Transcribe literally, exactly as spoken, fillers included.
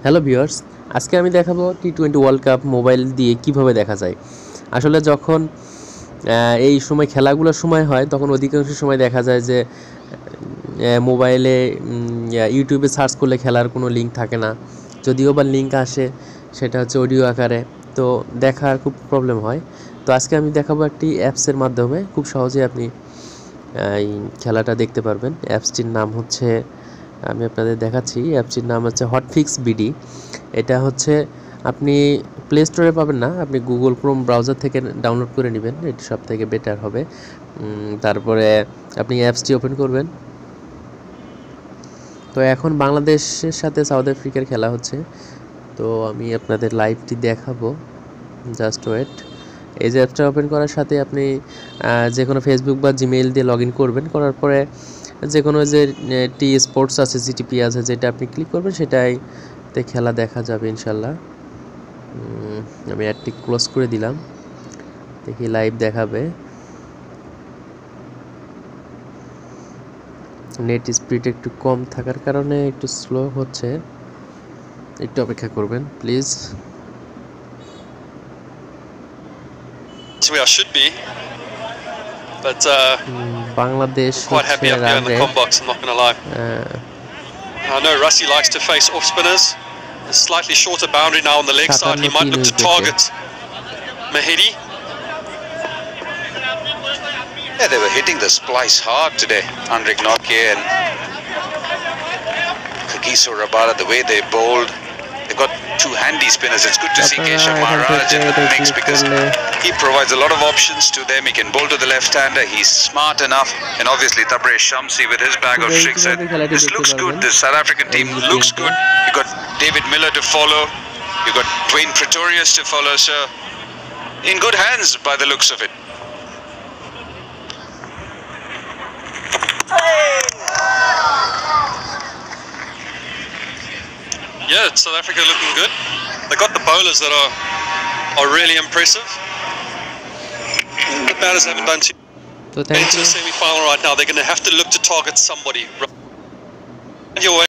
Hello viewers, আজকে আমি দেখাবো T twenty World Cup mobile দিয়ে কিভাবে দেখা যায়। আসলে যখন এই সময় খেলাগুলোর সময় হয় তখন অধিকাংশ সময় দেখা যায় যে মোবাইলে ইউটিউবে সার্চ করলে খেলার কোনো লিঙ্ক থাকে না, যদিও বা লিঙ্ক আসে সেটা হচ্ছে অডিও আকারে, তো দেখার খুব প্রবলেম হয়। তো আজকে আমি দেখাবো একটি অ্যাপসের মাধ্যমে খুব সহজে আপনি এই খেলাটা দেখতে পারবেন। অ্যাপসটির নাম হচ্ছে, আমি আপনাদের দেখাচ্ছি, অ্যাপসটির নাম হচ্ছে হটফিক্স বিডি। এটা হচ্ছে আপনি প্লে স্টোরে পাবেন না, আপনি গুগল ক্রোম ব্রাউজার থেকে ডাউনলোড করে নেবেন, এটি সব থেকে বেটার হবে। তারপরে আপনি অ্যাপসটি ওপেন করবেন। তো এখন বাংলাদেশের সাথে সাউথ আফ্রিকার খেলা হচ্ছে, তো আমি আপনাদের লাইভটি দেখাবো, জাস্ট ওয়েট। এই যে অ্যাপসটা ওপেন করার সাথে আপনি যে কোনো ফেসবুক বা জিমেইল দিয়ে লগ ইন করবেন, করার পরে যে কোনো যে টি স্পোর্টস আছে, জিটিপি আছে, যেটা আপনি ক্লিক করবেন সেটাইতে খেলা দেখা যাবে ইনশাল্লাহ। আমি অ্যাডটি ক্লোজ করে দিলাম, দেখি লাইভ দেখাবে। নেট স্পিড একটু কম থাকার কারণে একটু স্লো হচ্ছে, একটু অপেক্ষা করবেন please. We should be, but uh, Bangladesh quite happy up here in the combox, I'm not going to lie. Uh, I know Rassi likes to face off spinners. A slightly shorter boundary now on the leg side. He might look to target Mahedi. Yeah, they were hitting the splice hard today, Andrik Nortje and Kagiso Rabada, the way they bowled. They've got two handy spinners. It's good to see Keshav Maharaj in the mix because he provides a lot of options to them. He can bowl to the left-hander. He's smart enough. And obviously Tabraiz Shamsi with his bag of tricks. And this looks good. The South African team looks good. You've got David Miller to follow. You've got Dwayne Pretorius to follow. So in good hands by the looks of it. Yeah, South Africa looking good. They got the bowlers that are are really impressive. The batters haven't done too. So thank into you. the semi-final right now. They're going to have to look to target somebody. Your way.